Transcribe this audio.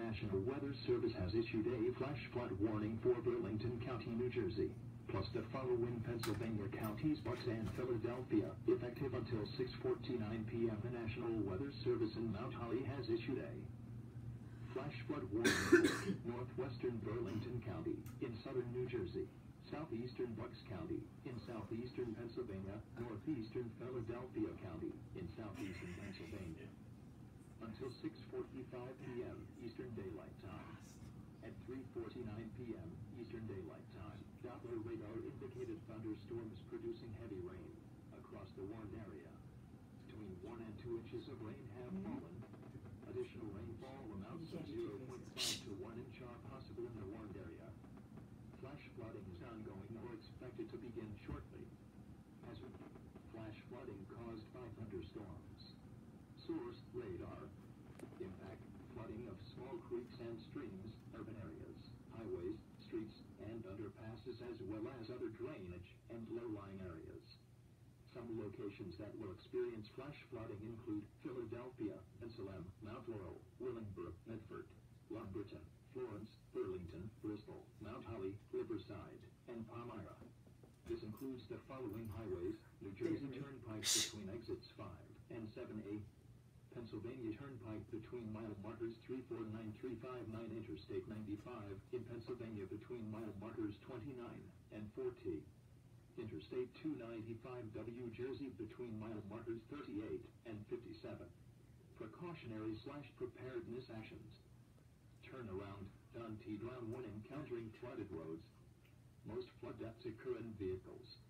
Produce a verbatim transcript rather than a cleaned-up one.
National Weather Service has issued a flash flood warning for Burlington County, New Jersey, plus the following Pennsylvania counties, Bucks and Philadelphia, effective until six forty-nine p m The National Weather Service in Mount Holly has issued a flash flood warning for northwestern Burlington County in southern New Jersey, southeastern Bucks County in southeastern Pennsylvania, northeastern Philadelphia County in southeastern Pennsylvania, until six forty-five p m Eastern Daylight Time. At three forty-nine p m Eastern Daylight Time, Doppler radar indicated thunderstorms producing heavy rain across the warned area. Between one and two inches of rain have fallen. Additional rainfall amounts of zero point five to one inch are possible in the warned area. Flash flooding is ongoing or expected to begin shortly. Hazard: flash flooding caused by thunderstorms. Source: radar. Impact: flooding of small creeks and streams, urban areas, highways, streets, and underpasses, as well as other drainage and low-lying areas. Some locations that will experience flash flooding include Philadelphia, Bensalem, Mount Laurel, Willingboro, Medford, Lumberton, Florence, Burlington, Bristol, Mount Holly, Riverside, and Palmyra. This includes the following highways: New Jersey Turnpike between exits five and seven A, Pennsylvania Turnpike between mile markers three four nine three five nine, Interstate ninety-five in Pennsylvania between mile markers twenty-nine and forty, Interstate two ninety-five W Jersey between mile markers thirty-eight and fifty-seven. Precautionary slash preparedness actions. Turnaround, Dun T Round one, encountering flooded roads. Most flood deaths occur in vehicles.